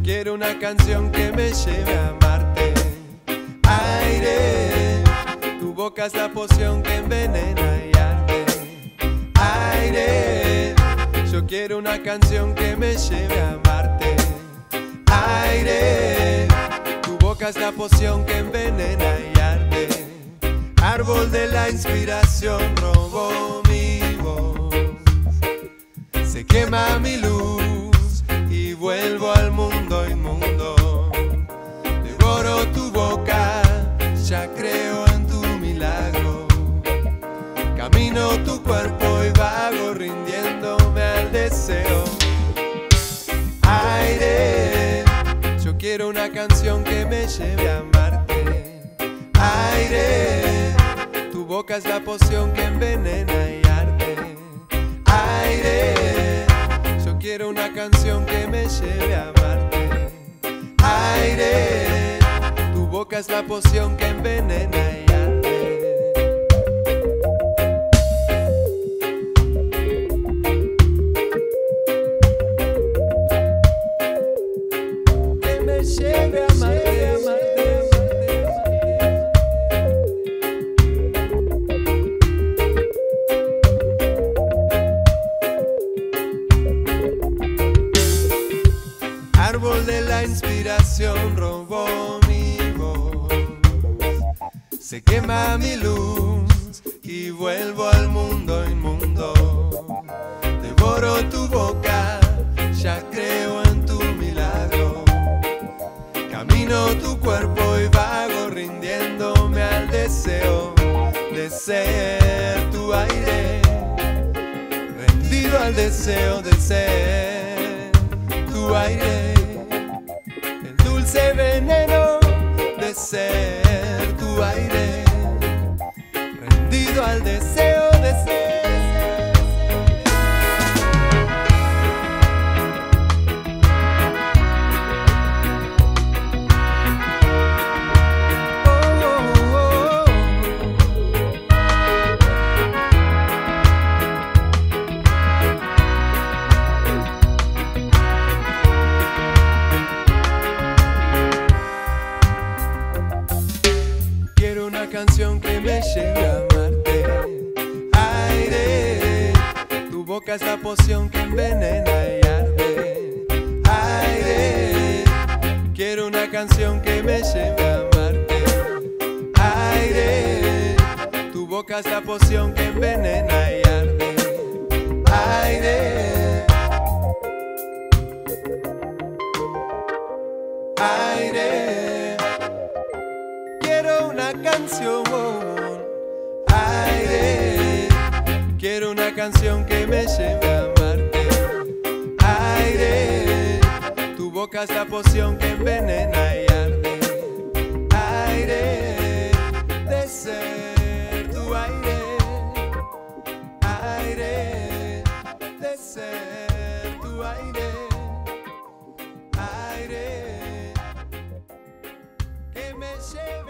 Yo quiero una canción que me lleve a amarte. Aire, tu boca es la poción que envenena y arde. Aire, yo quiero una canción que me lleve a amarte. Aire, tu boca es la poción que envenena y arde. Árbol de la inspiración robó mi voz. Se quema mi luz y vuelvo al mundo inmundo. Devoro tu boca, ya creo en tu milagro. Camino tu cuerpo y vago rindiéndome al deseo. Aire, yo quiero una canción que me lleve a amarte. Aire, tu boca es la poción que envenena y arde. Aire, yo quiero una canción que me lleve a amarte. Aire, tu boca es la poción que envenena y arde. Que me lleve a amarte, amarte, amarte, amarte. Árbol de la inspiración robó mi voz. Se quema mi luz y vuelvo al mundo inmundo. Devoro tu boca, ya creo en tu milagro. Camino tu cuerpo y vago rindiéndome al deseo de ser tu aire. Rendido al deseo de ser tu aire. El dulce veneno de ser tu aire. Rendido al deseo de ser. Quiero una canción que me lleve a amarte. Aire, tu boca es la poción que envenena y arde. Aire, quiero una canción que me lleve a amarte. Aire, tu boca es la poción que envenena y arde. Aire, aire, quiero una canción. Aire, quiero una canción que me lleve a amarte. Aire, tu boca es la poción que envenena y arde. Aire, de ser tu aire. Aire, de ser tu aire. Aire, que me lleve